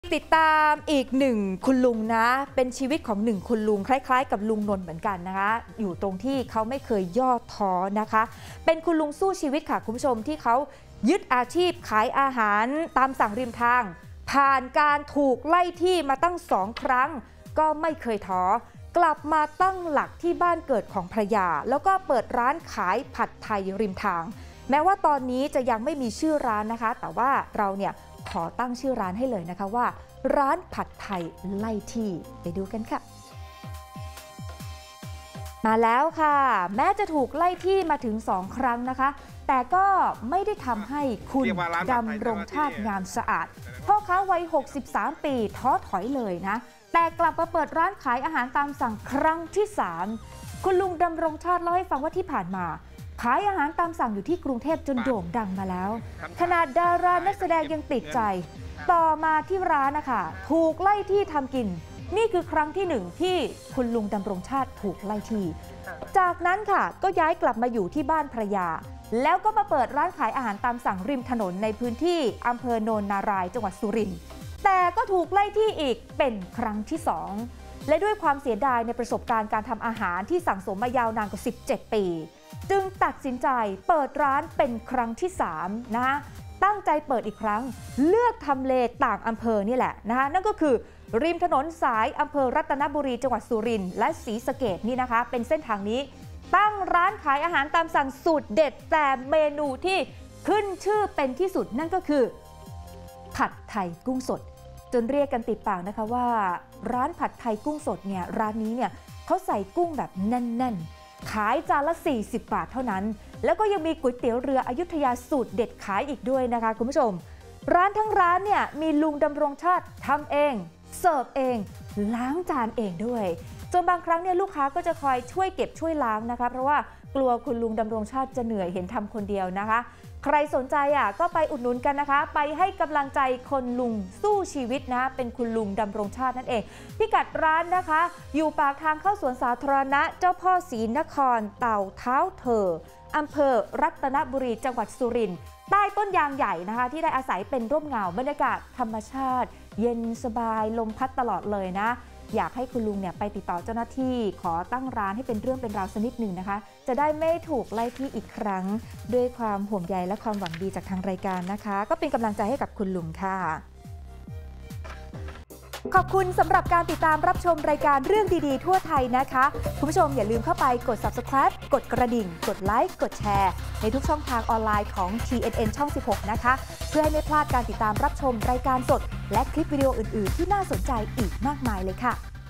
ติดตามอีกหนึ่งคุณลุงนะเป็นชีวิตของหนึ่งคุณลุงคล้ายๆกับลุงนนท์เหมือนกันนะคะอยู่ตรงที่เขาไม่เคยย่อท้อนะคะเป็นคุณลุงสู้ชีวิตค่ะคุณผู้ชมที่เขายึดอาชีพขายอาหารตามสั่งริมทางผ่านการถูกไล่ที่มาตั้ง2 ครั้งก็ไม่เคยท้อกลับมาตั้งหลักที่บ้านเกิดของภรรยาแล้วก็เปิดร้านขายผัดไทยริมทางแม้ว่าตอนนี้จะยังไม่มีชื่อร้านนะคะแต่ว่าเราเนี่ยขอตั้งชื่อร้านให้เลยนะคะว่าร้านผัดไทยไล่ที่ไปดูกันค่ะมาแล้วค่ะแม้จะถูกไล่ที่มาถึง2 ครั้งนะคะแต่ก็ไม่ได้ทำให้คุณดำรงชาติงามสะอาดพ่อค้าวัย63 ปีท้อถอยเลยนะแต่กลับมาเปิดร้านขายอาหารตามสั่งครั้งที่3คุณลุงดำรงชาติเล่าให้ฟังว่าที่ผ่านมาขายอาหารตามสั่งอยู่ที่กรุงเทพจนโด่งดังมาแล้วขนาดดารานักแสดงยังติดใจต่อมาที่ร้านนะคะถูกไล่ที่ทำกินนี่คือครั้งที่1ที่คุณลุงดำรงชาติถูกไล่ที่จากนั้นค่ะก็ย้ายกลับมาอยู่ที่บ้านภรรยาแล้วก็มาเปิดร้านขายอาหารตามสั่งริมถนนในพื้นที่อำเภอโนนนารายจังหวัดสุรินทร์แต่ก็ถูกไล่ที่อีกเป็นครั้งที่2และด้วยความเสียดายในประสบการณ์การทำอาหารที่สั่งสมมายาวนานกว่า17 ปีจึงตัดสินใจเปิดร้านเป็นครั้งที่3นะตั้งใจเปิดอีกครั้งเลือกทำเลต่างอำเภอนี่แหละนะคะนั่นก็คือริมถนนสายอำเภอรัตนบุรีจังหวัดสุรินทร์และศรีสะเกษนี่นะคะเป็นเส้นทางนี้ตั้งร้านขายอาหารตามสั่งสูตรเด็ดแต่เมนูที่ขึ้นชื่อเป็นที่สุดนั่นก็คือผัดไทยกุ้งสดจนเรียกกันติดปากนะคะว่าร้านผัดไทยกุ้งสดเนี่ยร้านนี้เนี่ยเขาใส่กุ้งแบบแน่นๆขายจานละ40 บาทเท่านั้นแล้วก็ยังมีก๋วยเตี๋ยวเรืออยุธยาสูตรเด็ดขายอีกด้วยนะคะคุณผู้ชมร้านทั้งร้านเนี่ยมีลุงดำรงชาติทำเองเสิร์ฟเองล้างจานเองด้วยจนบางครั้งเนี่ยลูกค้าก็จะคอยช่วยเก็บช่วยล้างนะคะเพราะว่ากลัวคุณลุงดำรงชาติจะเหนื่อยเห็นทำคนเดียวนะคะใครสนใจก็ไปอุดหนุนกันนะคะไปให้กำลังใจคนลุงสู้ชีวิตนะเป็นคุณลุงดำรงชาตินั่นเองพิกัดร้านนะคะอยู่ปากทางเข้าสวนสาธารณะเจ้าพ่อศรีนครเต่าเท้าเถออำเภอรัตนบุรีจังหวัดสุรินทร์ใต้ต้นยางใหญ่นะคะที่ได้อาศัยเป็นร่มเงาบรรยากาศธรรมชาติเย็นสบายลมพัดตลอดเลยนะอยากให้คุณลุงเนี่ยไปติดต่อเจ้าหน้าที่ขอตั้งร้านให้เป็นเรื่องเป็นราวสักนิดหนึ่งนะคะจะได้ไม่ถูกไล่ที่อีกครั้งด้วยความห่วงใยและความหวังดีจากทางรายการนะคะก็เป็นกำลังใจให้กับคุณลุงค่ะขอบคุณสำหรับการติดตามรับชมรายการเรื่องดีๆทั่วไทยนะคะคุณผู้ชมอย่าลืมเข้าไปกด Subscribe กดกระดิ่งกดไลค์กดแชร์ในทุกช่องทางออนไลน์ของ TNN ช่อง 16 นะคะเพื่อให้ไม่พลาดการติดตามรับชมรายการสดและคลิปวิดีโออื่นๆที่น่าสนใจอีกมากมายเลยค่ะ